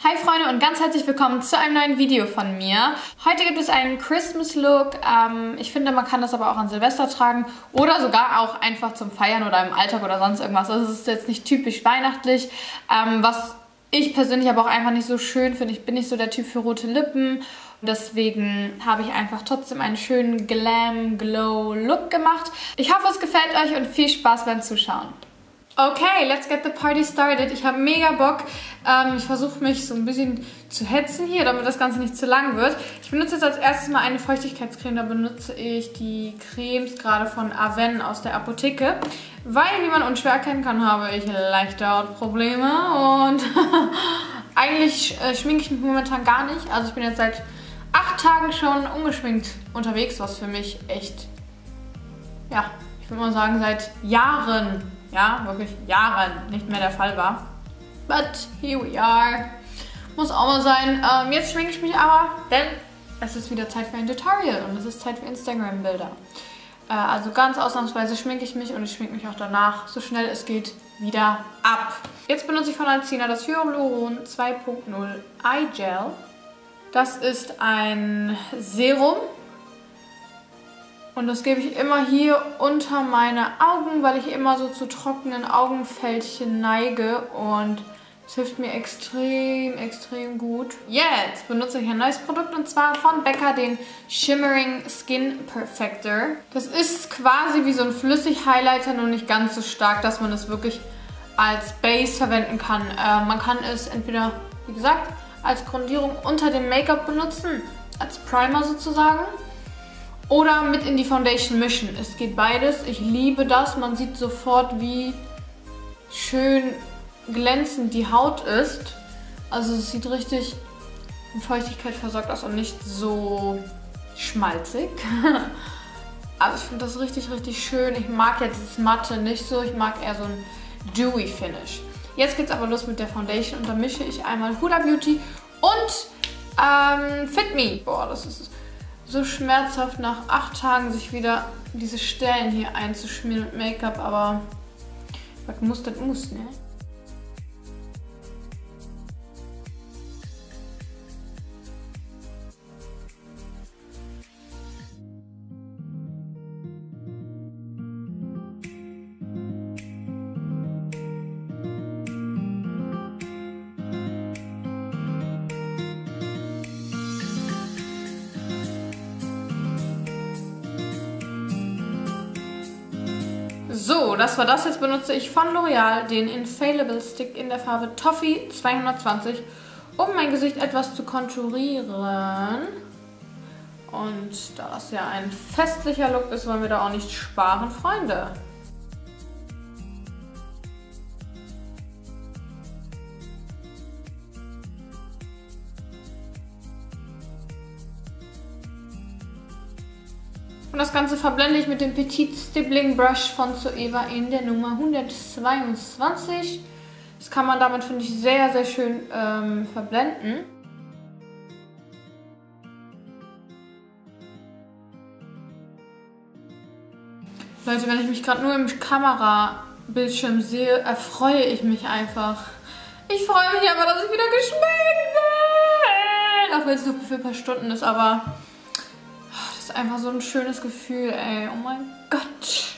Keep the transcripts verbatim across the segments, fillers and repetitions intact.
Hi Freunde und ganz herzlich willkommen zu einem neuen Video von mir. Heute gibt es einen Christmas Look. Ähm, ich finde, man kann das aber auch an Silvester tragen oder sogar auch einfach zum Feiern oder im Alltag oder sonst irgendwas. Also es ist jetzt nicht typisch weihnachtlich, ähm, was ich persönlich aber auch einfach nicht so schön finde. Ich bin nicht so der Typ für rote Lippen. Deswegen habe ich einfach trotzdem einen schönen Glam-Glow-Look gemacht. Ich hoffe, es gefällt euch und viel Spaß beim Zuschauen. Okay, let's get the party started. Ich habe mega Bock. Ähm, ich versuche mich so ein bisschen zu hetzen hier, damit das Ganze nicht zu lang wird. Ich benutze jetzt als erstes mal eine Feuchtigkeitscreme. Da benutze ich die Cremes gerade von Avène aus der Apotheke. Weil, wie man unschwer erkennen kann, habe ich leichte Hautprobleme. Und eigentlich äh, schminke ich mich momentan gar nicht. Also ich bin jetzt seit acht Tagen schon ungeschminkt unterwegs, was für mich echt, ja, ich würde mal sagen, seit Jahren... Ja, wirklich Jahren nicht mehr der Fall war. But here we are. Muss auch mal sein. Ähm, jetzt schminke ich mich aber, denn es ist wieder Zeit für ein Tutorial und es ist Zeit für Instagram-Bilder. Äh, also ganz ausnahmsweise schminke ich mich und ich schminke mich auch danach, so schnell es geht, wieder ab. Jetzt benutze ich von Alcina das Hyaluron zwei Punkt null Eye Gel. Das ist ein Serum. Und das gebe ich immer hier unter meine Augen, weil ich immer so zu trockenen Augenfältchen neige. Und es hilft mir extrem, extrem gut. Jetzt benutze ich ein neues Produkt und zwar von Becca den Shimmering Skin Perfector. Das ist quasi wie so ein Flüssig-Highlighter, nur nicht ganz so stark, dass man es wirklich als Base verwenden kann. Äh, man kann es entweder, wie gesagt, als Grundierung unter dem Make-up benutzen, als Primer sozusagen. Oder mit in die Foundation mischen. Es geht beides. Ich liebe das. Man sieht sofort, wie schön glänzend die Haut ist. Also es sieht richtig mit Feuchtigkeit versorgt aus und nicht so schmalzig. Aber ich finde das richtig, richtig schön. Ich mag ja dieses Matte nicht so. Ich mag eher so ein Dewy Finish. Jetzt geht es aber los mit der Foundation. Und da mische ich einmal Huda Beauty und ähm, Fit Me. Boah, das ist... so schmerzhaft nach acht Tagen sich wieder diese Stellen hier einzuschmieren mit Make-up, aber was muss, das muss, ne? So, das war das. Jetzt benutze ich von L'Oreal den Infallible Stick in der Farbe Toffee zweihundertzwanzig, um mein Gesicht etwas zu konturieren. Und da das ja ein festlicher Look ist, wollen wir da auch nicht sparen, Freunde. Und das Ganze verblende ich mit dem Petite Stippling Brush von Zoeva in der Nummer hundertzweiundzwanzig. Das kann man damit, finde ich, sehr, sehr schön ähm, verblenden. Leute, wenn ich mich gerade nur im Kamerabildschirm sehe, erfreue ich mich einfach. Ich freue mich aber, dass ich wieder geschminkt bin. Auch wenn es nur für ein paar Stunden ist, aber... das ist einfach so ein schönes Gefühl, ey. Oh mein Gott.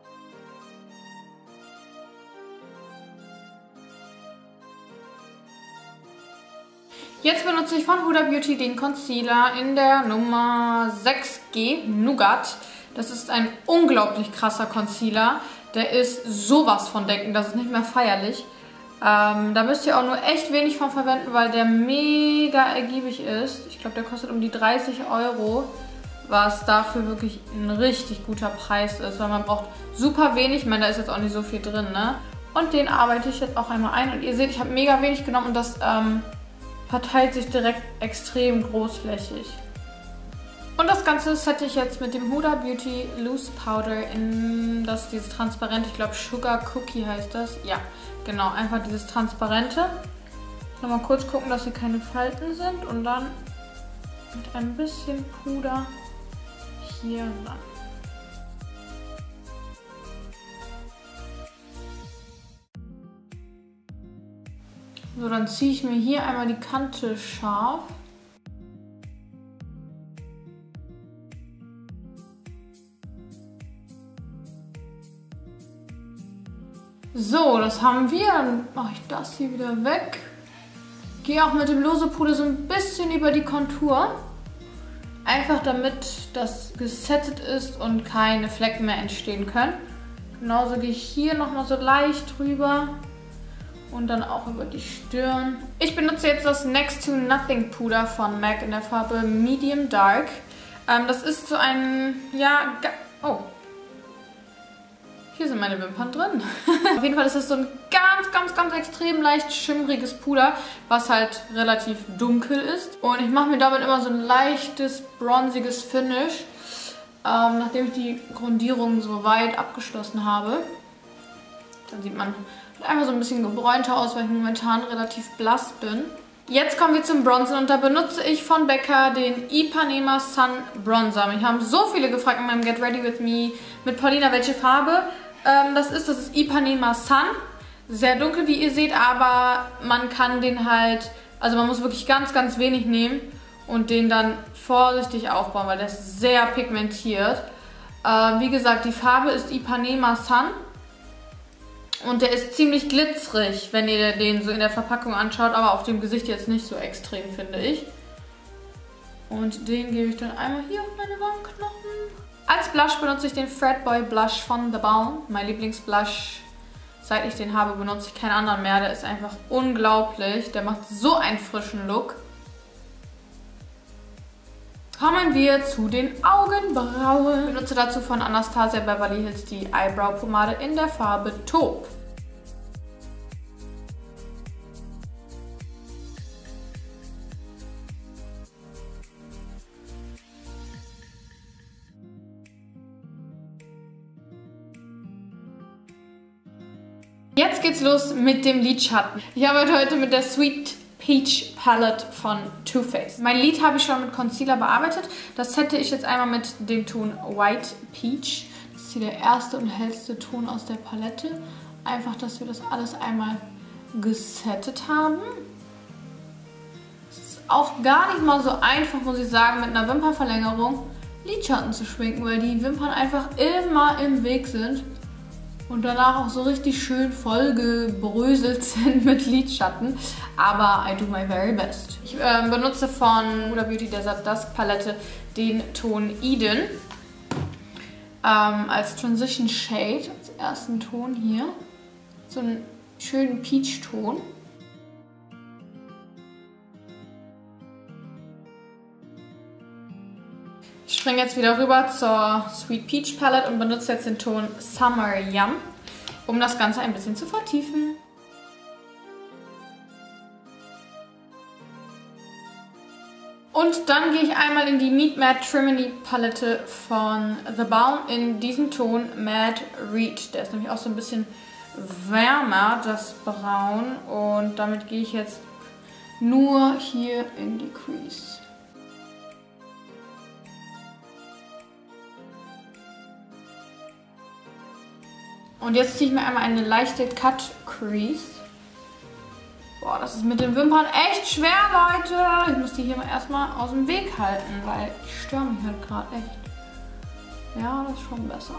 Jetzt benutze ich von Huda Beauty den Concealer in der Nummer sechs G Nougat. Das ist ein unglaublich krasser Concealer. Der ist sowas von deckend, das ist nicht mehr feierlich. Ähm, da müsst ihr auch nur echt wenig von verwenden, weil der mega ergiebig ist. Ich glaube, der kostet um die dreißig Euro. Was dafür wirklich ein richtig guter Preis ist, weil man braucht super wenig, ich meine, da ist jetzt auch nicht so viel drin, ne? Und den arbeite ich jetzt auch einmal ein und ihr seht, ich habe mega wenig genommen und das ähm, verteilt sich direkt extrem großflächig. Und das Ganze sette ich jetzt mit dem Huda Beauty Loose Powder in das, dieses transparente, ich glaube Sugar Cookie heißt das. Ja, genau, einfach dieses transparente. Nochmal kurz gucken, dass hier keine Falten sind und dann mit ein bisschen Puder hier ran. So, dann ziehe ich mir hier einmal die Kante scharf. So, das haben wir. Dann mache ich das hier wieder weg. Gehe auch mit dem lose Puder so ein bisschen über die Kontur. Einfach damit das gesettet ist und keine Flecken mehr entstehen können. Genauso gehe ich hier nochmal so leicht drüber. Und dann auch über die Stirn. Ich benutze jetzt das Next to Nothing Puder von M A C in der Farbe Medium Dark. Ähm, das ist so ein, ja, oh. Hier sind meine Wimpern drin. Auf jeden Fall ist das so ein ganz, ganz, ganz extrem leicht schimmriges Puder, was halt relativ dunkel ist. Und ich mache mir damit immer so ein leichtes, bronziges Finish, ähm, nachdem ich die Grundierung so weit abgeschlossen habe. Dann sieht man einfach so ein bisschen gebräunter aus, weil ich momentan relativ blass bin. Jetzt kommen wir zum Bronzen und da benutze ich von Becca den Ipanema Sun Bronzer. Mich haben so viele gefragt in meinem Get Ready With Me mit Paulina, welche Farbe ähm, das ist. Das ist Ipanema Sun. Sehr dunkel, wie ihr seht, aber man kann den halt, also man muss wirklich ganz, ganz wenig nehmen und den dann vorsichtig aufbauen, weil der ist sehr pigmentiert. Ähm, wie gesagt, die Farbe ist Ipanema Sun. Und der ist ziemlich glitzerig, wenn ihr den so in der Verpackung anschaut, aber auf dem Gesicht jetzt nicht so extrem, finde ich. Und den gebe ich dann einmal hier auf meine Wangenknochen. Als Blush benutze ich den Fretboy Blush von The Balm. Mein Lieblingsblush, seit ich den habe, benutze ich keinen anderen mehr. Der ist einfach unglaublich. Der macht so einen frischen Look. Kommen wir zu den Augenbrauen. Ich benutze dazu von Anastasia Beverly Hills die Eyebrow Pomade in der Farbe Taupe. Jetzt geht's los mit dem Lidschatten. Ich arbeite heute mit der Sweet Peach Palette von Too Faced. Mein Lid habe ich schon mit Concealer bearbeitet. Das sette ich jetzt einmal mit dem Ton White Peach. Das ist hier der erste und hellste Ton aus der Palette. Einfach, dass wir das alles einmal gesettet haben. Es ist auch gar nicht mal so einfach, muss ich sagen, mit einer Wimpernverlängerung Lidschatten zu schminken, weil die Wimpern einfach immer im Weg sind. Und danach auch so richtig schön vollgebröselt sind mit Lidschatten. Aber I do my very best. Ich äh, benutze von Huda Beauty Desert Dusk Palette den Ton Eden. Ähm, als Transition Shade, als ersten Ton hier. So einen schönen Peach-Ton. Ich springe jetzt wieder rüber zur Sweet Peach Palette und benutze jetzt den Ton Summer Yum, um das Ganze ein bisschen zu vertiefen. Und dann gehe ich einmal in die Meet Matte Trimony Palette von The Balm in diesem Ton Mad Reed. Der ist nämlich auch so ein bisschen wärmer, das Braun. Und damit gehe ich jetzt nur hier in die Crease. Und jetzt ziehe ich mir einmal eine leichte Cut Crease. Boah, das ist mit den Wimpern echt schwer, Leute. Ich muss die hier mal erstmal aus dem Weg halten, weil ich störe mich halt gerade echt. Ja, das ist schon besser.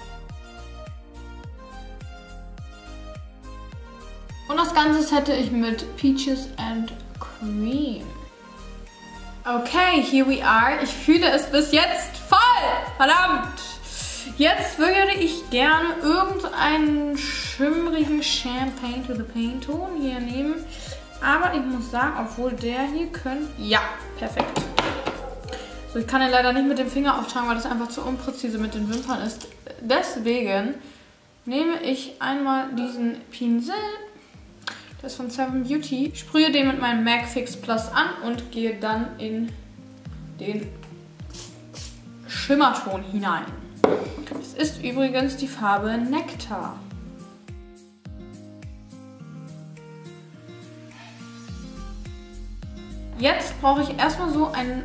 Und das Ganze sette ich mit Peaches and Cream. Okay, here we are. Ich fühle es bis jetzt voll. Verdammt. Jetzt würde ich gerne irgendeinen schimmrigen Champagne to the Paint Ton hier nehmen. Aber ich muss sagen, obwohl der hier könnte... Ja, perfekt. So, ich kann den leider nicht mit dem Finger auftragen, weil das einfach zu unpräzise mit den Wimpern ist. Deswegen nehme ich einmal diesen Pinsel. Der ist von Seven Beauty. Sprühe den mit meinem M A C Fix Plus an und gehe dann in den Schimmerton hinein. Es ist übrigens die Farbe Nectar. Jetzt brauche ich erstmal so einen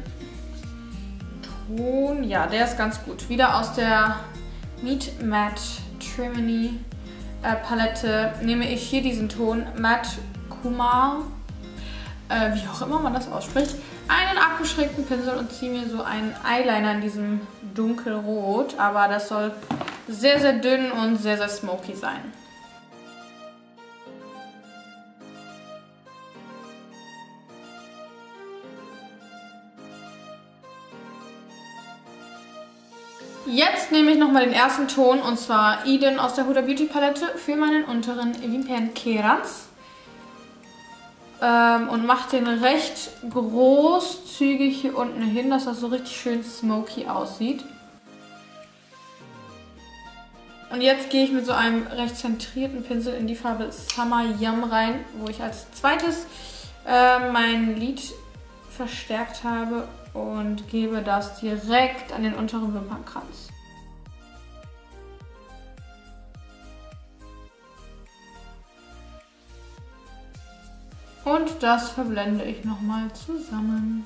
Ton. Ja, der ist ganz gut. Wieder aus der Meet Matte Trimony äh, Palette nehme ich hier diesen Ton Matte Kumar, äh, wie auch immer man das ausspricht, einen abgeschrägten Pinsel und ziehe mir so einen Eyeliner in diesem dunkelrot. Aber das soll sehr, sehr dünn und sehr, sehr smoky sein. Jetzt nehme ich nochmal den ersten Ton, und zwar Eden aus der Huda Beauty Palette für meinen unteren Wimpernkranz. Ähm, und mache den recht großzügig hier unten hin, dass das so richtig schön smoky aussieht. Und jetzt gehe ich mit so einem recht zentrierten Pinsel in die Farbe Summer Yum rein, wo ich als zweites äh, mein Lid verstärkt habe. Und gebe das direkt an den unteren Wimpernkranz. Und das verblende ich nochmal zusammen.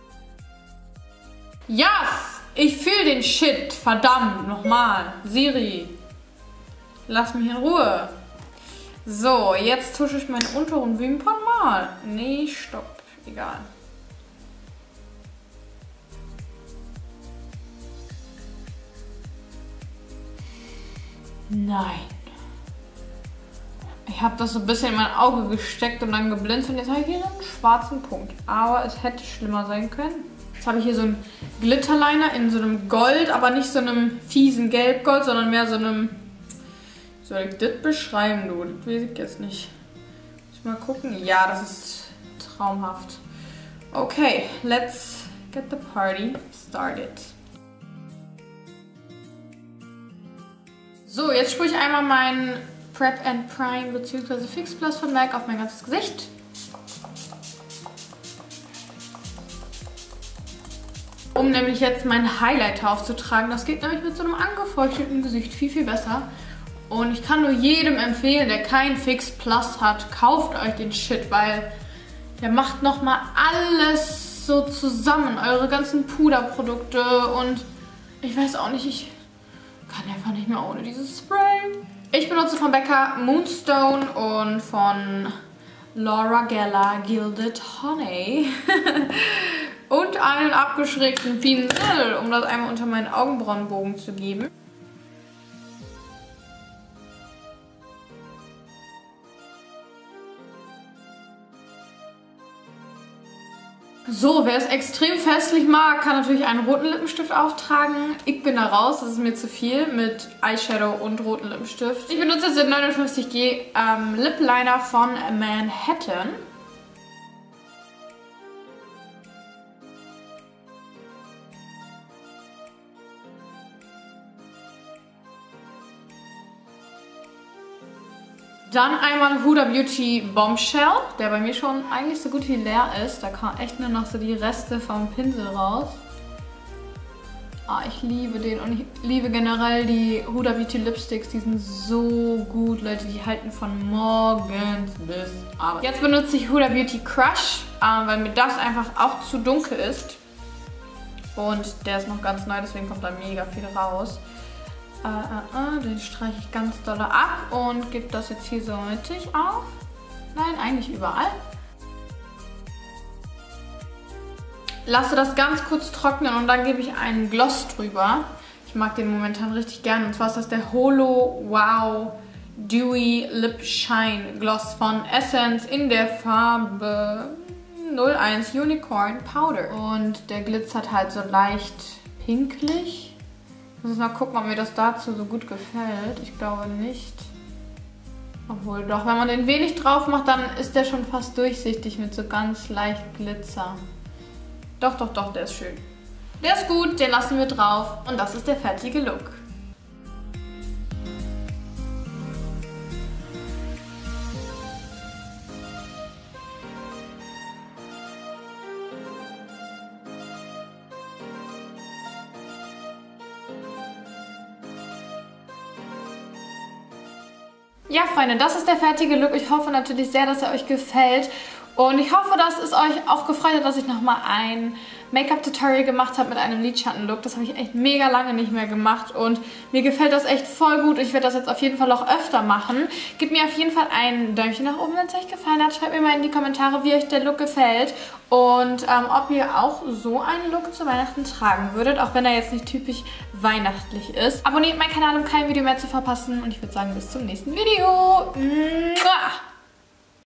Yes! Ich fühle den Shit. Verdammt, nochmal. Siri, lass mich in Ruhe. So, jetzt tusche ich meine unteren Wimpern mal. Nee, stopp. Egal. Nein. Ich habe das so ein bisschen in mein Auge gesteckt und dann geblinzelt und jetzt habe ich hier einen schwarzen Punkt. Aber es hätte schlimmer sein können. Jetzt habe ich hier so einen Glitterliner in so einem Gold, aber nicht so einem fiesen Gelbgold, sondern mehr so einem... Wie soll ich das beschreiben, du? Das weiß ich jetzt nicht. Muss ich mal gucken. Ja, das ist traumhaft. Okay, let's get the party started. So, jetzt sprühe ich einmal meinen Prep and Prime bzw. Fix Plus von M A C auf mein ganzes Gesicht. Um nämlich jetzt meinen Highlighter aufzutragen. Das geht nämlich mit so einem angefeuchteten Gesicht viel, viel besser. Und ich kann nur jedem empfehlen, der kein Fix Plus hat, kauft euch den Shit, weil der macht nochmal alles so zusammen. Eure ganzen Puderprodukte und ich weiß auch nicht, ich... kann einfach nicht mehr ohne dieses Spray. Ich benutze von Becca Moonstone und von Laura Geller Gilded Honey. Und einen abgeschrägten Pinsel, um das einmal unter meinen Augenbrauenbogen zu geben. So, wer es extrem festlich mag, kann natürlich einen roten Lippenstift auftragen. Ich bin da raus, das ist mir zu viel mit Eyeshadow und roten Lippenstift. Ich benutze jetzt den neunundfünfzig G ähm, Lip Liner von Manhattan. Dann einmal Huda Beauty Bombshell, der bei mir schon eigentlich so gut wie leer ist. Da kommen echt nur noch so die Reste vom Pinsel raus. Ah, ich liebe den und ich liebe generell die Huda Beauty Lipsticks. Die sind so gut, Leute. Die halten von morgens bis abends. Jetzt benutze ich Huda Beauty Crush, äh, weil mir das einfach auch zu dunkel ist. Und der ist noch ganz neu, deswegen kommt da mega viel raus. Uh, uh, uh, den streiche ich ganz doll ab und gebe das jetzt hier so mittig auf. Nein, eigentlich überall. Lasse das ganz kurz trocknen und dann gebe ich einen Gloss drüber. Ich mag den momentan richtig gerne. Und zwar ist das der Holo Wow Dewy Lip Shine Gloss von Essence in der Farbe null eins Unicorn Powder. Und der glitzert halt so leicht pinklich. Ich muss mal gucken, ob mir das dazu so gut gefällt. Ich glaube nicht. Obwohl doch, wenn man den wenig drauf macht, dann ist der schon fast durchsichtig mit so ganz leicht Glitzer. Doch, doch, doch, der ist schön. Der ist gut, den lassen wir drauf. Und das ist der fertige Look. Ja, Freunde, das ist der fertige Look. Ich hoffe natürlich sehr, dass er euch gefällt. Und ich hoffe, dass es euch auch gefreut hat, dass ich nochmal ein Make-up-Tutorial gemacht habe mit einem Lidschattenlook. Das habe ich echt mega lange nicht mehr gemacht und mir gefällt das echt voll gut. Ich werde das jetzt auf jeden Fall auch öfter machen. Gebt mir auf jeden Fall ein Däumchen nach oben, wenn es euch gefallen hat. Schreibt mir mal in die Kommentare, wie euch der Look gefällt und ähm, ob ihr auch so einen Look zu Weihnachten tragen würdet, auch wenn er jetzt nicht typisch weihnachtlich ist. Abonniert meinen Kanal, um kein Video mehr zu verpassen und ich würde sagen, bis zum nächsten Video. Mua!